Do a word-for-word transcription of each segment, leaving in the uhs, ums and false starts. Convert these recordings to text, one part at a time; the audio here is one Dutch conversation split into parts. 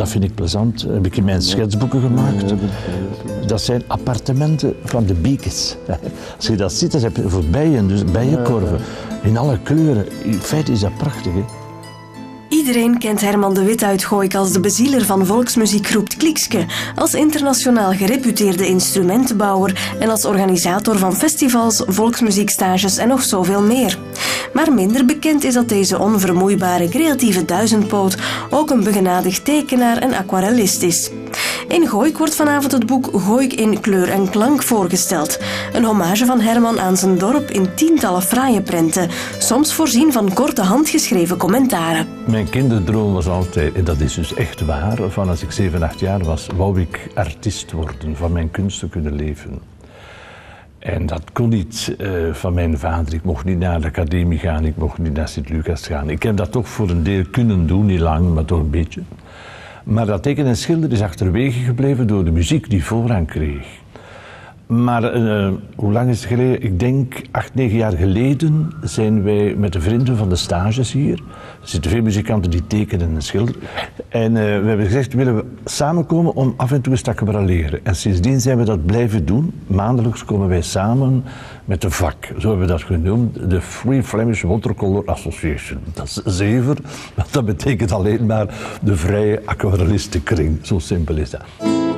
dat vind ik plezant. Dat heb ik in mijn schetsboeken gemaakt. Dat zijn appartementen van de biekes. Als je dat ziet, dan heb je voor bijen, dus bijenkorven. In alle kleuren. In feite is dat prachtig, hè? Iedereen kent Herman de Wit uit Gooik als de bezieler van volksmuziekgroep Klikske, als internationaal gereputeerde instrumentenbouwer en als organisator van festivals, volksmuziekstages en nog zoveel meer. Maar minder bekend is dat deze onvermoeibare creatieve duizendpoot ook een begenadigd tekenaar en aquarellist is. In Gooik wordt vanavond het boek Gooik in kleur en klank voorgesteld. Een hommage van Herman aan zijn dorp in tientallen fraaie prenten, soms voorzien van korte handgeschreven commentaren. Mijn kinderdroom was altijd, en dat is dus echt waar, van als ik zeven, acht jaar was, wou ik artiest worden, van mijn kunst te kunnen leven. En dat kon niet uh, van mijn vader. Ik mocht niet naar de academie gaan, ik mocht niet naar Sint-Lucas gaan. Ik heb dat toch voor een deel kunnen doen, niet lang, maar toch een beetje. Maar dat tekenen en schilderen is achterwege gebleven door de muziek die voorrang kreeg. Maar uh, hoe lang is het geleden? Ik denk acht, negen jaar geleden zijn wij met de vrienden van de stages hier. Er zitten veel muzikanten die tekenen en schilderen. En uh, we hebben gezegd, willen we samenkomen om af en toe eens te aquarelleren. En sindsdien zijn we dat blijven doen. Maandelijks komen wij samen met een vak. Zo hebben we dat genoemd. De Free Flemish Watercolor Association. Dat is zever, want dat betekent alleen maar de vrije aquarellistenkring. Zo simpel is dat.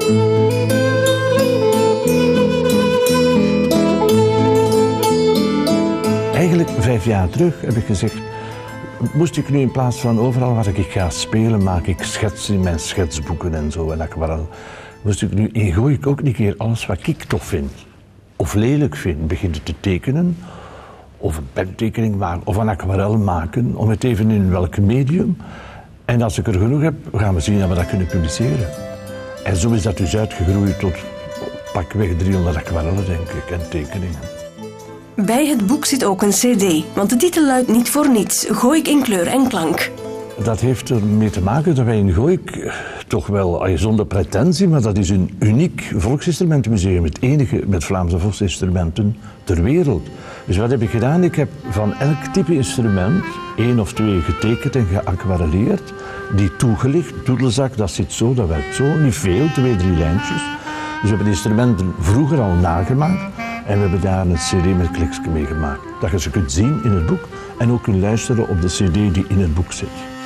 Eigenlijk vijf jaar terug heb ik gezegd, moest ik nu in plaats van overal waar ik ga spelen, maak ik schetsen in mijn schetsboeken en zo en aquarel. Moest ik nu in Gooik ook een keer alles wat ik tof vind, of lelijk vind, beginnen te tekenen, of een pentekening maken, of een aquarel maken, om het even in welk medium. En als ik er genoeg heb, gaan we zien dat we dat kunnen publiceren. En zo is dat dus uitgegroeid tot pakweg driehonderd aquarellen, denk ik, en tekeningen. Bij het boek zit ook een cd, want de titel luidt niet voor niets, Gooik in kleur en klank. Dat heeft ermee te maken dat wij in Gooik, toch wel zonder pretentie, maar dat is een uniek volksinstrumentenmuseum, het enige met Vlaamse volksinstrumenten ter wereld. Dus wat heb ik gedaan? Ik heb van elk type instrument één of twee getekend en geaquarelleerd, die toegelicht, doedelzak, dat zit zo, dat werkt zo, niet veel, twee, drie lijntjes. Dus we hebben de instrumenten vroeger al nagemaakt. En we hebben daar een cd met Klikske mee gemaakt. Dat je ze kunt zien in het boek en ook kunt luisteren op de cd die in het boek zit.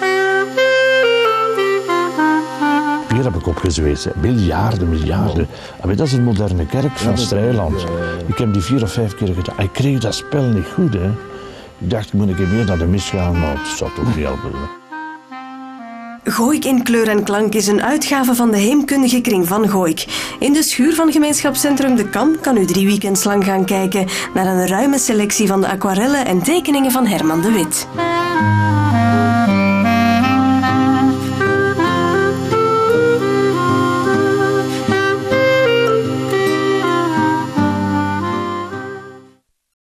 Hier heb ik opgezweet, miljarden, miljarden. Maar dat is een moderne kerk van Strijland. Ik heb die vier of vijf keer gedaan. Ik kreeg dat spel niet goed, hè. Ik dacht, ik moet een keer meer naar de mis gaan, maar het zou toch niet helpen. Gooik in kleur en klank is een uitgave van de Heemkundige Kring van Gooik. In de schuur van gemeenschapscentrum De Kam kan u drie weekends lang gaan kijken naar een ruime selectie van de aquarellen en tekeningen van Herman de Wit.